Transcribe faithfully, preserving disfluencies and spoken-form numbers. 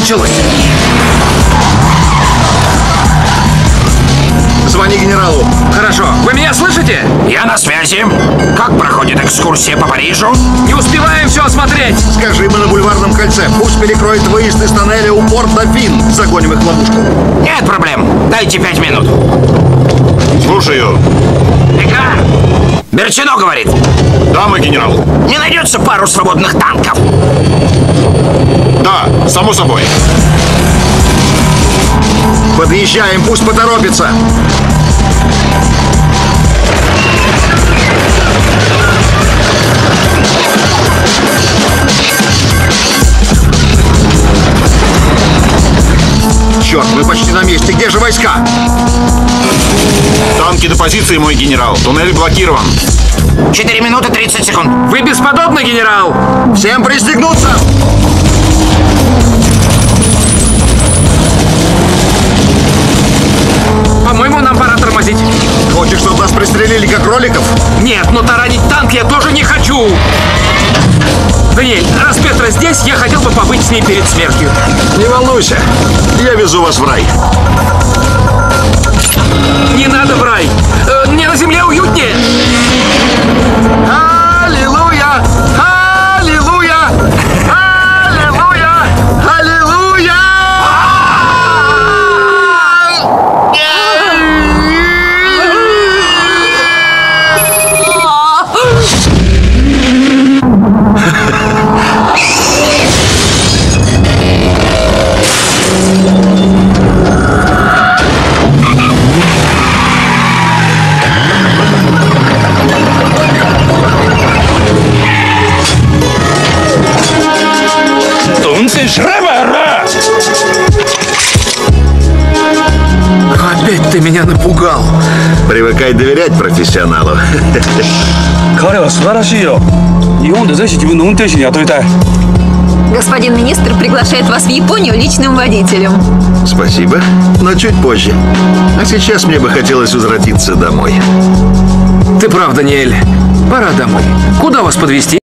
началось? Звони генералу. Хорошо. Вы меня слышите? Я на связи. Как проходит экскурсия по Парижу? Не успеваем все осмотреть. Скажи, мы на бульварном кольце. Пусть перекроет выезд из тоннеля у Порт-Дофин. Загоним их в ловушку. Нет проблем. Дайте пять минут. Слушаю. Пикар! Берчино говорит. Да, мой генерал. Не найдется пару свободных танков? Да, само собой. Подъезжаем, пусть поторопится. Черт, мы почти на месте. Где же войска? Танки до позиции, мой генерал. Туннель блокирован. Четыре минуты тридцать секунд. Вы бесподобны, генерал. Всем пристегнуться. По-моему, нам пора тормозить. Хочешь, чтобы нас пристрелили, как кроликов? Нет, но таранить танк я тоже не хочу. Даниэль, раз Петра здесь, я хотел бы побыть с ней перед смертью. Не волнуйся, я везу вас в рай. Не надо в рай. Э, мне на земле уютнее. Аллилуйя! Аллилуйя! Аллилуйя! Аллилуйя! Опять ты меня напугал. Привыкай доверять профессионалу. Господин министр приглашает вас в Японию личным водителем. Спасибо, но чуть позже. А сейчас мне бы хотелось возвратиться домой. Ты прав, Даниэль. Пора домой. Куда вас подвезти?